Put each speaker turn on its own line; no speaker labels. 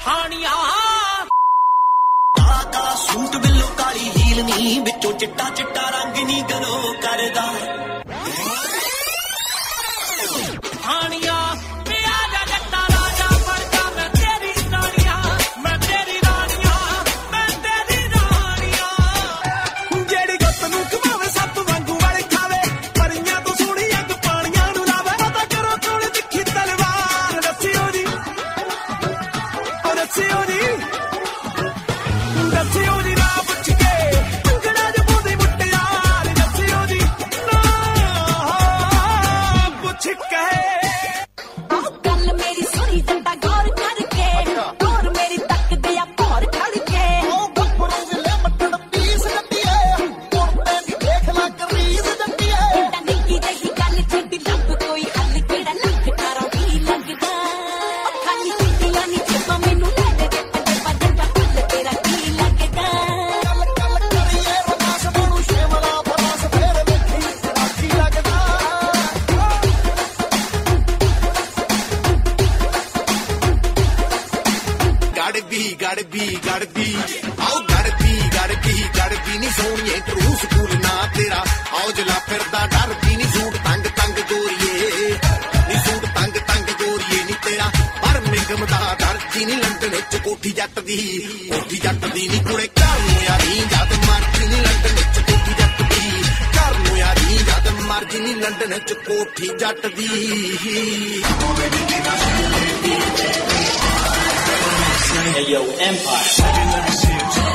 ਠਾਣੀਆਂ ਕਾਲਾ ਕਾਲਾ ਸੂਟ ਬਿੱਲੋ ਕਾਲੀ ਹੀਲ ਨੀ ਵਿੱਚੋਂ ਚਿੱਟਾ ਚਿੱਟਾ ਰੰਗ ਨੀ ਗਲੋ ਕਰਦਾ ਠਾਣੀਆਂ ਨੀ ਸੋਹਣੀਏ ਟਰੂ ਸਕੂਲ ਨਾ ਤੇਰਾ ਔਜਲਾ ਫਿਰਦਾ ਡਰਦੀ ਨੀ ਸੂਟ ਤੰਗ ਤੰਗ ਗੋਰੀਏ ਨੀ ਸੂਟ ਤੰਗ ਤੰਗ ਗੋਰੀਏ ਨੀ ਤੇਰਾ ਪਰ ਮਿੰਗਮ ਦਾ ਡਰਦੀ ਨੀ ਲੰਡਨ ਚ ਕੋਠੀ ਜੱਟ ਦੀ ਨੀ ਕੁੜੇ ਘਰ ਨੂੰ ਯਾਰੀ ਜਦ ਮਰਦੀ ਨੀ ਲੰਡਨ ਚ ਕੋਠੀ ਜੱਟ ਦੀ ਘਰ ਨੂੰ ਯਾਰੀ ਜਦ ਮਰਦੀ ਨੀ ਲੰਡਨ ਚ ਕੋਠੀ ਜੱਟ ਦੀ
Hey yo, Empire.